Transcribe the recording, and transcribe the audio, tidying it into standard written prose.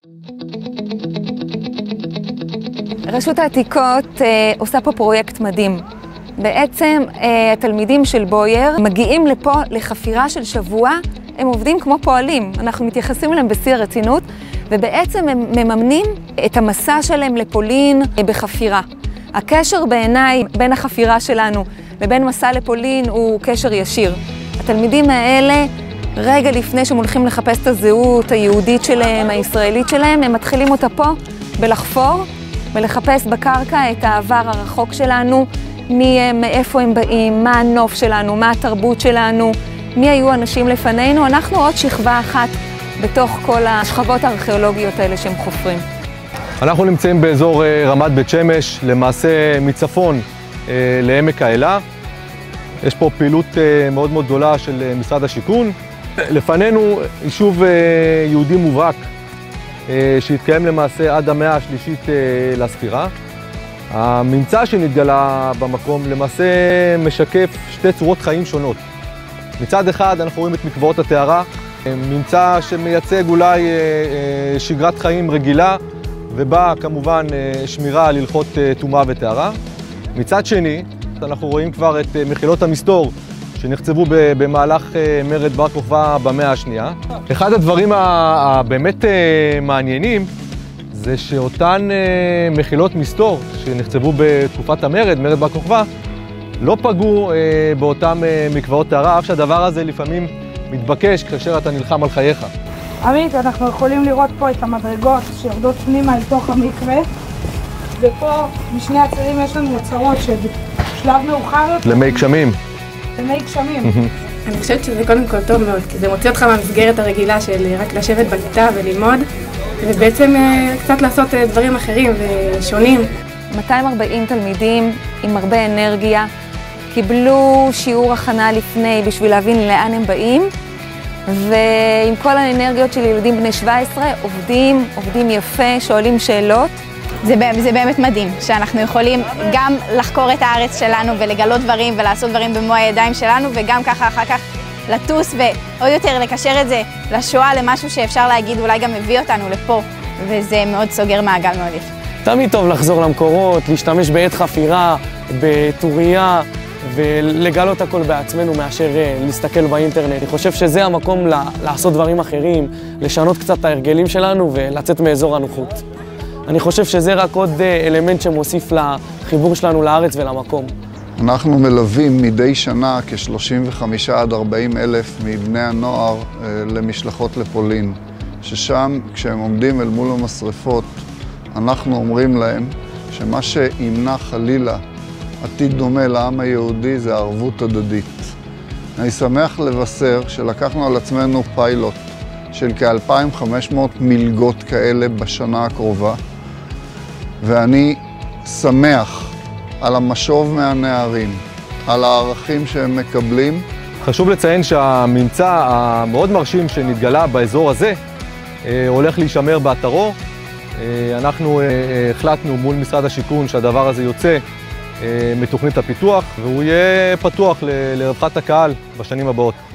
רשות העתיקות עושה פה פרויקט מדהים. בעצם התלמידים של בויאר מגיעים לפה לחפירה של שבוע, הם עובדים כמו פועלים, אנחנו מתייחסים אליהם בשיא הרצינות, ובעצם הם מממנים את המסע שלהם לפולין בחפירה. הקשר בעיניי בין החפירה שלנו לבין מסע לפולין הוא קשר ישיר. התלמידים האלה, רגע לפני שהם הולכים לחפש את הזהות היהודית שלהם, הישראלית שלהם, הם מתחילים אותה פה בלחפור ולחפש בקרקע את העבר הרחוק שלנו, מאיפה הם באים, מה הנוף שלנו, מה התרבות שלנו, מי היו אנשים לפנינו. אנחנו עוד שכבה אחת בתוך כל השכבות הארכיאולוגיות האלה שהם חופרים. אנחנו נמצאים באזור רמת בית שמש, למעשה מצפון לעמק האלה. יש פה פעילות מאוד מאוד גדולה של משרד השיכון. לפנינו יישוב יהודי מובהק שהתקיים למעשה עד המאה השלישית לספירה. הממצא שנתגלה במקום למעשה משקף שתי צורות חיים שונות. מצד אחד אנחנו רואים את מקוואות הטהרה, ממצא שמייצג אולי שגרת חיים רגילה, ובה כמובן שמירה על הלכות טומאה וטהרה. מצד שני, אנחנו רואים כבר את מחילות המסתור שנחצבו במהלך מרד בר כוכבא במאה השנייה. אחד הדברים הבאמת מעניינים זה שאותן מחילות מסתור שנחצבו בתקופת המרד, מרד בר כוכבא, לא פגעו באותם מקוואות טהרה, אף שהדבר הזה לפעמים מתבקש כאשר אתה נלחם על חייך. עמית, אנחנו יכולים לראות פה את המדרגות שיורדות פנימה אל תוך המקווה, ופה משני הצירים יש לנו אוצרות שבשלב מאוחר יותר... למי גשמים. למי גשמים. אני חושבת שזה קודם כל טוב מאוד, כי זה מוציא אותך מהמסגרת הרגילה של רק לשבת בכיתה וללמוד, ובעצם קצת לעשות דברים אחרים ושונים. 240 תלמידים עם הרבה אנרגיה, קיבלו שיעור הכנה לפני בשביל להבין לאן הם באים, ועם כל האנרגיות של ילדים בני 17 עובדים יפה, שואלים שאלות. זה באמת מדהים שאנחנו יכולים גם לחקור את הארץ שלנו ולגלות דברים ולעשות דברים במו הידיים שלנו, וגם ככה אחר כך לטוס ועוד יותר לקשר את זה לשואה, למשהו שאפשר להגיד אולי גם מביא אותנו לפה, וזה מאוד סוגר מעגל מאוד יפה. תמיד טוב לחזור למקורות, להשתמש בעת חפירה, בטוריה, ולגלות הכל בעצמנו מאשר להסתכל באינטרנט. אני חושב שזה המקום לעשות דברים אחרים, לשנות קצת את ההרגלים שלנו ולצאת מאזור הנוחות. אני חושב שזה רק עוד אלמנט שמוסיף לחיבור שלנו לארץ ולמקום. אנחנו מלווים מדי שנה כ-35 עד 40 אלף מבני הנוער למשלחות לפולין, ששם כשהם עומדים אל מול המשרפות, אנחנו אומרים להם שמה שימנע חלילה עתיד דומה לעם היהודי זה ערבות הדדית. אני שמח לבשר שלקחנו על עצמנו פיילוט של כ-2,500 מלגות כאלה בשנה הקרובה, ואני שמח על המשוב מהנערים, על הערכים שהם מקבלים. חשוב לציין שהממצא המאוד מרשים שנתגלה באזור הזה הולך להישמר באתרו. אנחנו החלטנו מול משרד השיכון שהדבר הזה יוצא מתוכנית הפיתוח, והוא יהיה פתוח לרווחת הקהל בשנים הבאות.